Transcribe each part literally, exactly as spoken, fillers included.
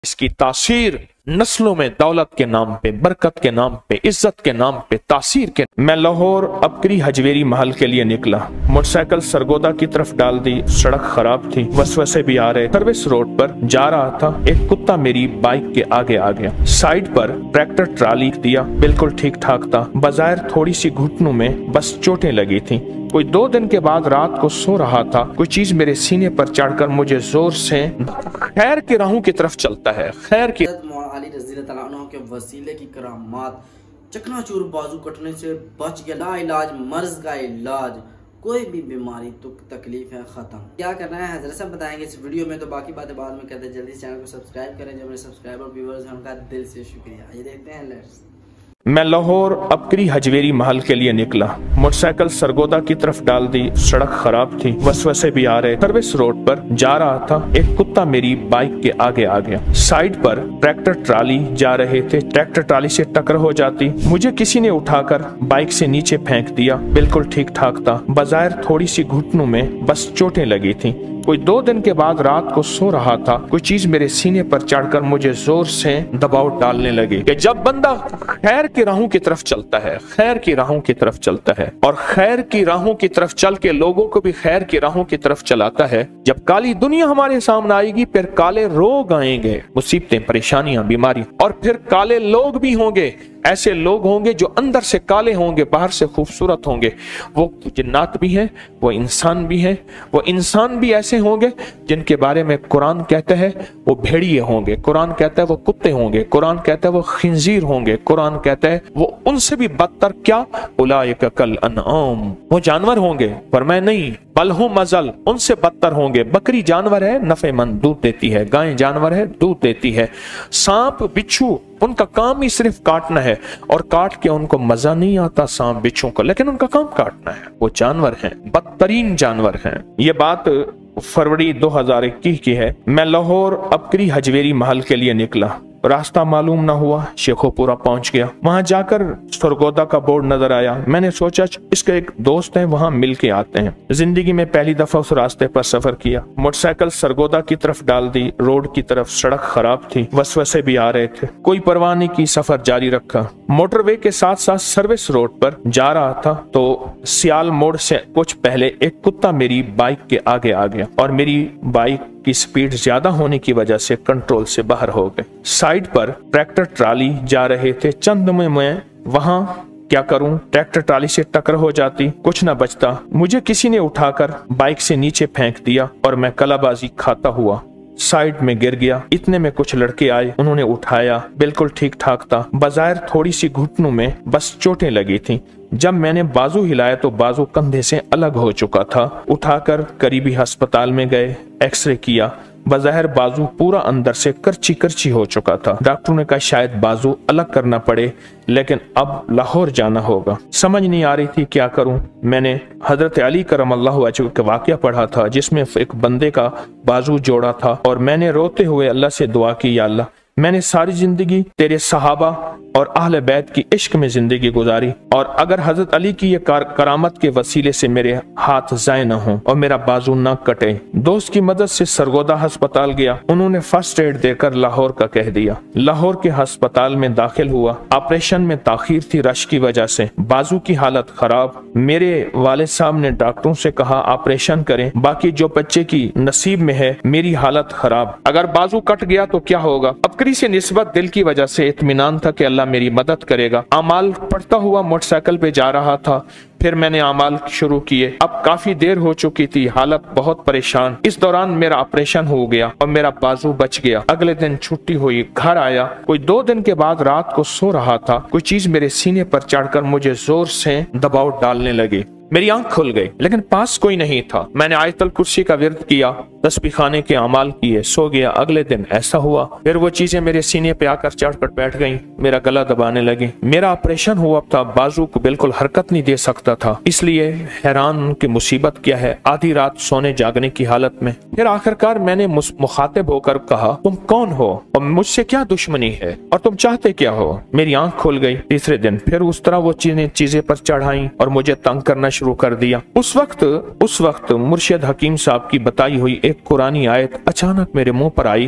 इसकी तासीर नस्लों में दौलत के नाम पे, बरकत के नाम पे, इज्जत के नाम पे, तासीर के। मैं लाहौर अपकरी हजवेरी महल के लिए निकला। मोटरसाइकिल सरगोदा की तरफ डाल दी। सड़क खराब थी, वसवसे भी आ रहे। सर्विस रोड पर जा रहा था, एक कुत्ता मेरी बाइक के आगे आ गया। साइड पर ट्रैक्टर ट्राली दिया, बिल्कुल ठीक ठाक था। बाजार थोड़ी सी घुटनों में बस चोटें लगी थी। कोई दो दिन के बाद रात को सो रहा था, कोई चीज मेरे सीने पर चढ़कर मुझे जोर से खैर की राहों की तरफ चलता है। खैर की अली रज़ी अल्लाह अन्हु के वसीले की करामात, चकनाचूर बाजू कटने से बच गया, ला इलाज मर्ज का इलाज, कोई भी बीमारी तो तकलीफ है खत्म। क्या करना है हजरत साहब बताएंगे इस वीडियो में, तो बाकी बातें बाद में कहते हैं। जल्दी चैनल को सब्सक्राइब करें। जो मेरे सब्सक्राइबर व्यूअर्स हैं उनका दिल से शुक्रिया। ये देखते हैं लेट्स। मैं लाहौर अपकरी हजवेरी महल के लिए निकला। मोटरसाइकिल सरगोदा की तरफ डाल दी। सड़क खराब थी, वसवसे भी आ रहे। सर्विस रोड पर जा रहा था, एक कुत्ता मेरी बाइक के आगे आ गया। साइड पर ट्रैक्टर ट्राली जा रहे थे, ट्रैक्टर ट्राली से टक्कर हो जाती। मुझे किसी ने उठाकर बाइक से नीचे फेंक दिया, बिल्कुल ठीक ठाक था। बाजार थोड़ी सी घुटनों में बस चोटें लगी थी। कोई दो दिन के बाद रात को सो रहा था, कोई चीज मेरे सीने पर चढ़कर मुझे जोर से दबाव डालने लगी कि जब बंदा खैर की राहों की तरफ चलता है, खैर की राहों की तरफ चलता है और खैर की राहों की तरफ चल के लोगों को भी खैर की राहों की तरफ चलाता है, जब काली दुनिया हमारे सामने आएगी, फिर काले रोग आएंगे, मुसीबतें, परेशानियां, बीमारी, और फिर काले लोग भी होंगे। ऐसे लोग होंगे जो अंदर से काले होंगे, बाहर से खूबसूरत होंगे। वो जिन्नात भी हैं, वो इंसान भी हैं। वो इंसान भी ऐसे होंगे जिनके बारे में कुरान कहता है वो भेड़िए होंगे, कुरान कहता है वो कुत्ते होंगे, कुरान कहता है वो खिंजीर होंगे, कुरान कहता है वो उनसे भी बदतर, क्या, उलाइका कल अनआम, वो जानवर होंगे। पर मैं नहीं, बल हूं मजल, उनसे बदतर होंगे। बकरी जानवर है, नफेमंद, दूध देती है। गाय जानवर है, दूध देती है। सांप बिच्छू, उनका काम ही सिर्फ काटना है और काट के उनको मजा नहीं आता सांप बिच्छू को, लेकिन उनका काम काटना है। वो जानवर हैं, बदतरीन जानवर हैं। ये बात फरवरी दो हज़ार इक्कीस की है। मैं लाहौर अपकरी हजवेरी महल के लिए निकला। रास्ता मालूम ना हुआ, शेखोपुरा पहुंच गया। वहां जाकर सरगोदा का बोर्ड नजर आया। मैंने सोचा इसके एक दोस्त हैं, वहां मिल के आते हैं। जिंदगी में पहली दफा उस रास्ते पर सफर किया। मोटरसाइकिल सरगोदा की तरफ डाल दी। रोड की तरफ सड़क खराब थी, वसवसे भी आ रहे थे। कोई परवाह नहीं की, सफर जारी रखा। मोटरवे के साथ साथ सर्विस रोड पर जा रहा था तो सियाल मोड़ से कुछ पहले एक कुत्ता मेरी बाइक के आगे आ गया और मेरी बाइक की स्पीड ज्यादा होने की वजह से कंट्रोल से बाहर हो गए। साइड पर ट्रैक्टर ट्राली जा रहे थे। चंद में मैं वहां क्या करूं, ट्रैक्टर ट्राली से टक्कर हो जाती, कुछ ना बचता। मुझे किसी ने उठाकर बाइक से नीचे फेंक दिया और मैं कलाबाजी खाता हुआ साइड में गिर गया। इतने में कुछ लड़के आए, उन्होंने उठाया, बिल्कुल ठीक ठाक था। बाजार थोड़ी सी घुटनों में बस चोटें लगी थी। जब मैंने बाजू हिलाया तो बाजू कंधे से अलग हो चुका था। उठाकर करीबी अस्पताल में गए, एक्सरे किया। बज़ाहिर बाजू पूरा अंदर से करची करची हो चुका था। डॉक्टरों ने कहा शायद बाजू अलग करना पड़े, लेकिन अब लाहौर जाना होगा। समझ नहीं आ रही थी क्या करूं। मैंने हजरत अली करमल्लाहु वजहहू का वाकया पढ़ा था जिसमें एक बंदे का बाजू जोड़ा था और मैंने रोते हुए अल्लाह से दुआ की, या अल्लाह मैंने सारी जिंदगी तेरे सहाबा और अहले बैत की इश्क में जिंदगी गुजारी, और अगर हजरत अली की ये करामत के वसीले से मेरे हाथ जाए न हो और मेरा बाजू न कटे। दोस्त की मदद से सरगोदा अस्पताल गया। उन्होंने फर्स्ट एड देकर लाहौर का कह दिया। लाहौर के अस्पताल में दाखिल हुआ। ऑपरेशन में ताखीर थी रश की वजह से, बाजू की हालत खराब। मेरे वालिद साहब ने डॉक्टरों से कहा ऑपरेशन करें, बाकी जो बच्चे की नसीब में है। मेरी हालत खराब, अगर बाजू कट गया तो क्या होगा। अपकरी से निस्बत दिल की वजह से इत्मीनान था कि अल्लाह मेरी मदद करेगा। अमाल पढ़ता हुआ मोटरसाइकिल पे जा रहा था, फिर मैंने अमाल शुरू किए। अब काफी देर हो चुकी थी, हालत बहुत परेशान। इस दौरान मेरा ऑपरेशन हो गया और मेरा बाजू बच गया। अगले दिन छुट्टी हुई, घर आया। कोई दो दिन के बाद रात को सो रहा था, कोई चीज मेरे सीने पर चढ़कर मुझे जोर से दबाव डालने लगी। मेरी आंख खुल गई, लेकिन पास कोई नहीं था। मैंने आयतल कुर्सी का विर्द किया, तस्बीह खाने के अमाल किए, सो गया। अगले दिन ऐसा हुआ, फिर वो चीजें मेरे सीने पे आकर चढ़कर बैठ गईं, मेरा गला दबाने लगी। मेरा ऑपरेशन हुआ था, बाजू को बिल्कुल हरकत नहीं दे सकता था, इसलिए हैरान की मुसीबत क्या है, आधी रात सोने जागने की हालत में। फिर आखिरकार मैंने मुखातिब होकर कहा तुम कौन हो और मुझसे क्या दुश्मनी है और तुम चाहते क्या हो। मेरी आंख खुल गई। तीसरे दिन फिर उस तरह वो चीजें चीजें पर चढ़ाई और मुझे तंग करना शुरू कर दिया। उस वक्त उस वक्त मुर्शिद हकीम साहब की बताई हुई एक कुरानी आयत अचानक मेरे मुंह पर आई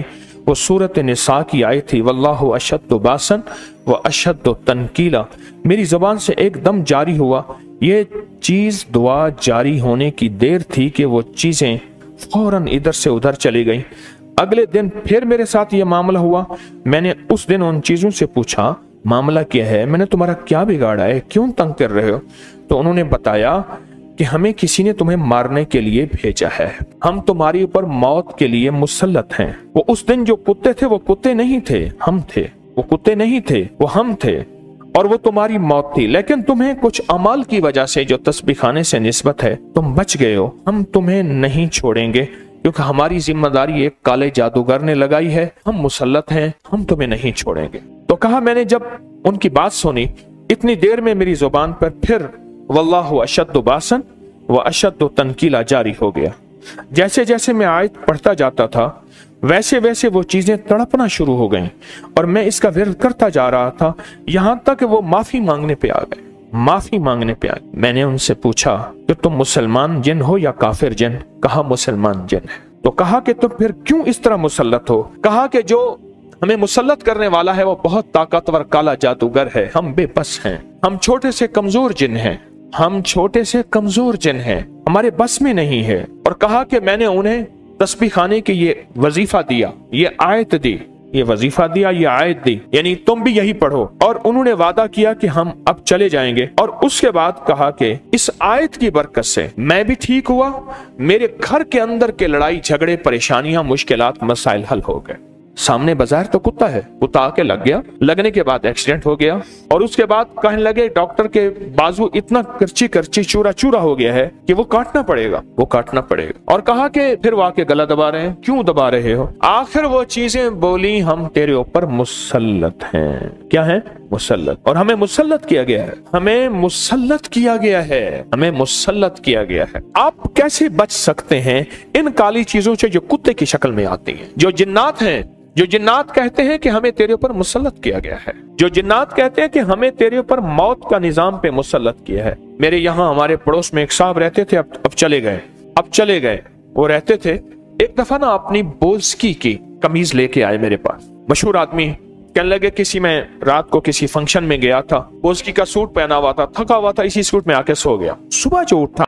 वो सूरत निसा की आयत थी, वल्लाहु अशद्दु बासन व अशद्दु तनकीला। मेरी जबान से एकदम जारी हुआ, ये चीज दुआ जारी होने की देर थी कि वो चीजें फौरन इधर से उधर चली गई। अगले दिन फिर मेरे साथ ये मामला हुआ। मैंने उस दिन उन चीजों से पूछा, मामला क्या है, मैंने तुम्हारा क्या बिगाड़ा है, क्यों तंग कर रहे हो? तो उन्होंने बताया कि हमें किसी ने तुम्हें मारने के लिए भेजा है, हम तुम्हारे ऊपर मौत के लिए मुसल्लत हैं। वो उस दिन जो कुत्ते थे वो कुत्ते नहीं थे, हम थे। वो कुत्ते नहीं थे, वो हम थे, और वो तुम्हारी मौत थी। लेकिन तुम्हें कुछ अमाल की वजह से जो तस्बीह खाने से निस्बत है, तुम बच गए हो। हम तुम्हें नहीं छोड़ेंगे क्योंकि हमारी जिम्मेदारी एक काले जादूगर ने लगाई है, हम मुसल्लत हैं, हम तुम्हें नहीं छोड़ेंगे। तो कहा, मैंने जब उनकी बात सुनी, इतनी देर में मेरी जुबान पर फिर वल्लाहु अशद्दु बासन व अशद्दु तनकीला जारी हो गया। जैसे जैसे मैं आयत पढ़ता जाता था, वैसे वैसे वो चीजें तड़पना शुरू हो गईं और मैं इसका विरोध करता जा रहा था, यहां तक वो माफी मांगने पे आ गए। माफी मांगने पे आ गए। मैंने उनसे पूछा कि तुम मुसलमान जिन हो या काफिर जिन? कहा मुसलमान जिन है। तो कहा कि तुम फिर क्यों इस तरह मुसल्लत हो? कहा कि जो हमें मुसल्लत करने वाला है वो बहुत ताकतवर काला जादूगर है, हम बेबस हैं, हम छोटे से कमजोर जिन हैं, हम छोटे से कमजोर जिन हैं, हमारे बस में नहीं है। और कहा कि मैंने उन्हें तस्बीह खाने के ये वजीफा दिया, ये आयत दी, ये वजीफा दिया, ये आयत दी, यानी तुम भी यही पढ़ो। और उन्होंने वादा किया कि हम अब चले जाएंगे। और उसके बाद कहा कि इस आयत की बरकत से मैं भी ठीक हुआ, मेरे घर के अंदर के लड़ाई झगड़े परेशानियां मुश्किलात मसाइल हल हो गए। सामने बाजार तो कुत्ता है, कुत्ता आके लग गया, लगने के बाद एक्सीडेंट हो गया। और उसके बाद कहने लगे डॉक्टर के बाजू इतना करची करची चूरा चूरा हो गया है कि वो काटना पड़ेगा, वो काटना पड़ेगा। और कहा कि फिर वो आके गला दबा रहे हैं, क्यों दबा रहे हो? आखिर वो चीजें बोली, हम तेरे ऊपर मुसल्लत हैं। क्या है? मुसल्लत। और हमें मुसल्लत किया गया है, हमें मुसल्लत किया गया है, हमें मुसल्लत किया गया है। आप कैसे बच सकते हैं इन काली चीजों से जो कुत्ते की शक्ल में आती हैं, जो जिन्नात हैं? जो जिन्नात कहते हैं कि हमें तेरे ऊपर मुसल्लत किया गया है, जो जिन्नात कहते हैं कि हमें तेरे ऊपर मौत का निजाम पे मुसल्लत किया है। मेरे यहाँ हमारे पड़ोस में एक साहब रहते थे, अब अब चले गए, अब चले गए। वो रहते थे, एक दफा ना अपनी बोल्स्की की कमीज लेके आए मेरे पास, मशहूर आदमी। कहने लगे किसी में रात को किसी फंक्शन में गया था, बोल्स्की का सूट पहना हुआ था, थका हुआ था, इसी सूट में आके सो गया। सुबह जो उठा,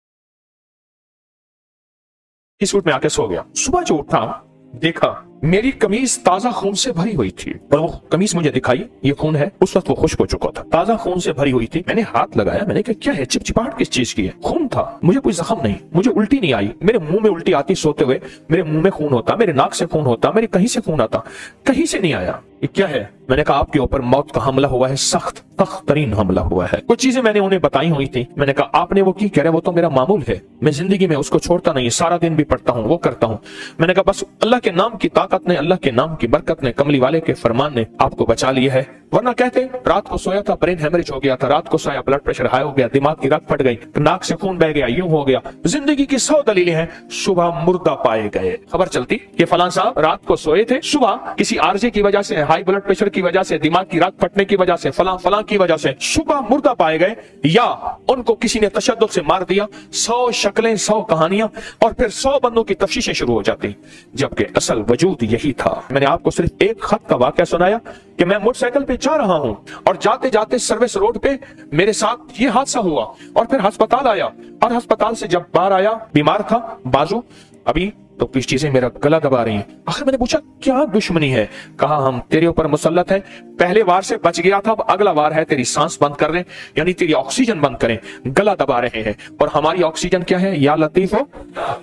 इस सूट में आके सो गया। सुबह जो उठा देखा मेरी कमीज ताजा खून से भरी हुई थी, और वो कमीज मुझे दिखाई, ये खून है। उस वक्त वो खुश्क हो चुका था, ताजा खून से भरी हुई थी। मैंने हाथ लगाया, मैंने कहा क्या है, चिपचिपाहट किस चीज की है? खून था। मुझे कोई जख्म नहीं, मुझे उल्टी नहीं आई, मेरे मुंह में उल्टी आती सोते हुए, मेरे मुंह में खून होता, मेरे नाक से खून होता, मेरे कहीं से खून आता, कहीं से नहीं आया। ये क्या है? मैंने कहा आपके ऊपर मौत का हमला हुआ है, सख्त सख्त तरीन हमला हुआ है। कुछ चीजें मैंने उन्हें बताई हुई थी। मैंने कहा आपने वो की कह रहे, वो तो मेरा मामूल है, मैं जिंदगी में उसको छोड़ता नहीं, सारा दिन भी पढ़ता हूँ, वो करता हूँ। मैंने कहा बस अल्लाह के नाम की ताकत ने, अल्लाह के नाम की बरकत ने, कमली वाले के फरमान ने आपको बचा लिया है। वरना कहते रात को सोया था, ब्रेन हेमरेज हो गया था, रात को सोया, ब्लड प्रेशर हाई हो गया, दिमाग की रग फट गई, नाक से खून बह गया, यूं हो गया। जिंदगी की सौ दलीलें हैं, सुबह मुर्दा पाए गए। खबर चलती कि फलां साहब रात को सोए थे, सुबह किसी आरजे की वजह से, हाई ब्लड प्रेशर की वजह से, दिमाग की रग फटने की वजह से, फलां फलां की वजह से सुबह मुर्दा पाए गए, या उनको किसी ने तशद्दुद से मार दिया। सौ शक्लें, सौ कहानियां, और फिर सौ बंदों की तफ्शीशें शुरू हो जाती, जबकि असल वजूद यही था। मैंने आपको सिर्फ एक खत का वाकया सुनाया कि मैं मोटरसाइकिल पे जा रहा हूं और जाते जाते सर्विस रोड पे मेरे साथ ये हादसा हुआ, और फिर अस्पताल आया, और अस्पताल से जब बाहर आया, बीमार था, बाजू अभी तो कुछ चीजें मेरा गला दबा रही हैं। आखिर मैंने पूछा क्या दुश्मनी है? कहा हम तेरे ऊपर मुसल्लत है, पहले वार से बच गया था, अब अगला वार है, तेरी सांस बंद कर रहे, यानी तेरी ऑक्सीजन बंद करें, गला दबा रहे हैं। और हमारी ऑक्सीजन क्या है? या लतीफ हो,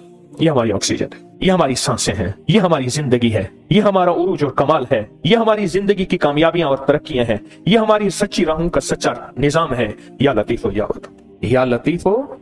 ये हमारी ऑक्सीजन है, ये हमारी सांसें हैं, ये हमारी जिंदगी है, ये हमारा उरूज और कमाल है, ये हमारी जिंदगी की कामयाबियां और तरक्कियां हैं, ये हमारी सच्ची राहों का सच्चा निजाम है। या लतीफ हो, या या लतीफ हो।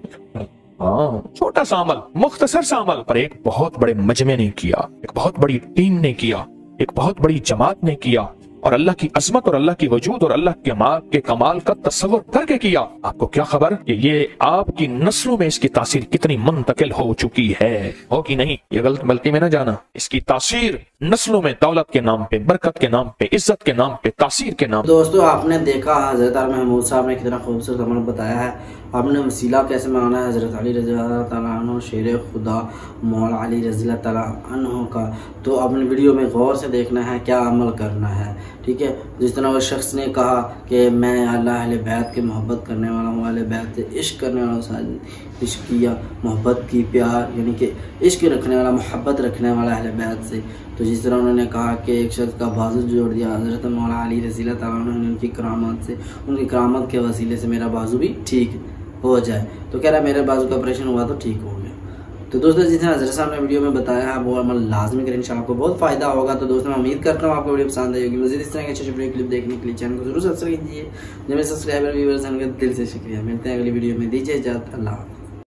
हाँ, छोटा सा अमल, मुख्तसर सा अमल, पर एक बहुत बड़े मजमे ने किया, एक बहुत बड़ी टीम ने किया, एक बहुत बड़ी जमात ने किया, और अल्लाह की अजमत और अल्लाह की वजूद और अल्लाह के माँ के कमाल का तस्वर करके किया। आपको क्या खबर कि ये आपकी नस्लों में इसकी तासीर कितनी मुंतकिल हो चुकी है, हो कि नहीं? ये गलत गलती में ना जाना, इसकी तासीर नस्लों में दौलत के नाम पे, बरकत के नाम पे, इज्जत के नाम पे, तासीर के नाम पे। दोस्तों आपने देखा हजरत आल महमूद साहब ने कितना खूबसूरत अमल बताया है। आपने वसीला कैसे मांगना है हजरत अली रज़ी अल्लाह तआला अन्हु शेर खुदा मौला अली रज़ी अल्लाह तआला अन्हु का, तो आपने वीडियो में गौर से देखना है क्या अमल करना है। ठीक है, जिस तरह उस शख्स ने कहा कि मैं अल्लाह अहले बैत के मोहब्बत करने वाला हूँ, अहले बैत से इश्क करने वाला हूँ, इश्क किया, मोहब्बत की, प्यार यानी कि इश्क रखने वाला, मोहब्बत रखने वाला अहले बैत से। तो जिस तरह उन्होंने कहा कि एक शख्स का बाजू जोड़ दिया हज़रत मौला अली रज़ी अल्लाह तआला अन्हु ने, उनकी करामत से, उनकी करामत के वसीले से मेरा बाजू भी ठीक हो जाए। तो कह रहा मेरे बाजू का ऑपरेशन हुआ तो ठीक हो गया। तो दोस्तों जिस तरह हज़रत साहब ने वीडियो में बताया है वो अमल लाजमी करें, इंशाल्लाह आपको बहुत फायदा होगा। तो दोस्तों मैं उम्मीद करता हूँ आपको वीडियो पसंद आएगी। मज़ीद इस तरह के अच्छे अच्छे वीडियो क्लिप देखने के लिए चैनल को जरूर सब्सक्राइब कीजिए। जब मेरे सब्सक्राइबर व्यूअर्स हैं उनका दिल से शुक्रिया। मिलते हैं अगली वीडियो में, दीजिए इजाज़त, अल्लाह।